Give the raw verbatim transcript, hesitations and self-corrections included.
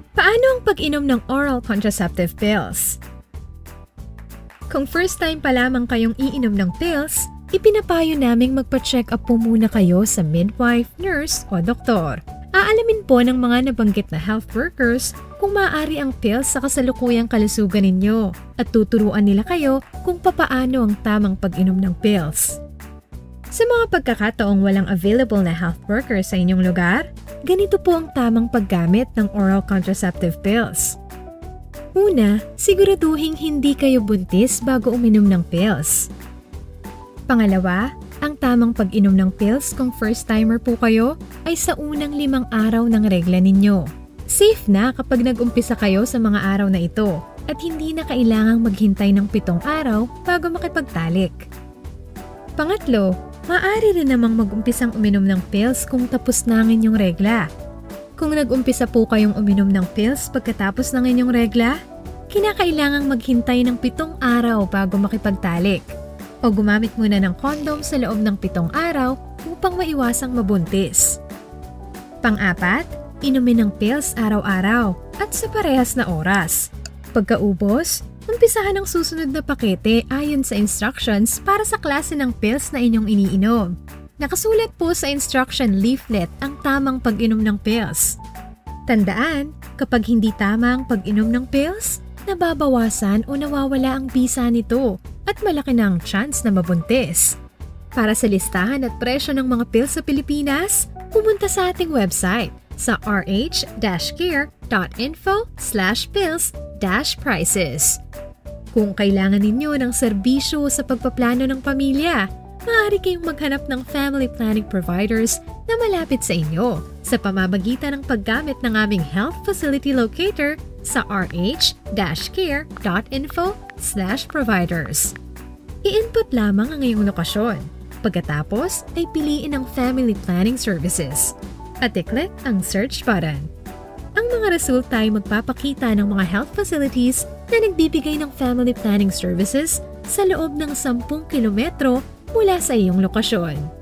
Paano ang pag-inom ng oral contraceptive pills? Kung first time pa lamang kayong iinom ng pills, ipinapayo naming magpa-check up po muna kayo sa midwife, nurse o doktor. Aalamin po ng mga nabanggit na health workers kung maaari ang pills sa kasalukuyang kalusugan ninyo at tuturuan nila kayo kung papaano ang tamang pag-inom ng pills. Sa mga pagkakataong walang available na health worker sa inyong lugar, ganito po ang tamang paggamit ng oral contraceptive pills. Una, siguraduhin hindi kayo buntis bago uminom ng pills. Pangalawa, ang tamang pag-inom ng pills kung first timer po kayo ay sa unang limang araw ng regla ninyo. Safe na kapag nag-umpisa kayo sa mga araw na ito at hindi na kailangang maghintay ng pitong araw bago makipagtalik. Pangatlo, maaari rin namang mag-umpisang uminom ng pills kung tapos na ang inyong regla. Kung nag-umpisa po kayong uminom ng pills pagkatapos ng inyong regla, kinakailangang maghintay ng pitong araw bago makipagtalik o gumamit muna ng condom sa loob ng pitong araw upang maiwasang mabuntis. Pang-apat, inumin ng pills araw-araw at sa parehas na oras. Pagkaubos, umpisahan ang susunod na pakete ayon sa instructions para sa klase ng pills na inyong iniinom. Nakasulat po sa instruction leaflet ang tamang pag-inom ng pills. Tandaan, kapag hindi tama ang pag-inom ng pills, nababawasan o nawawala ang bisa nito at malaki na ang chance na mabuntis. Para sa listahan at presyo ng mga pills sa Pilipinas, pumunta sa ating website sa r h dash care dot info slash pills dash prices. Kung kailangan ninyo ng serbisyo sa pagpaplano ng pamilya, maaari kayong maghanap ng family planning providers na malapit sa inyo sa pamamagitan ng paggamit ng aming health facility locator sa r h dash care dot info slash providers. I-input lamang ang iyong lokasyon. Pagkatapos ay piliin ang family planning services at i-click ang search button. Ang mga resulta ay magpapakita ng mga health facilities na nagbibigay ng family planning services sa loob ng sampung kilometro mula sa iyong lokasyon.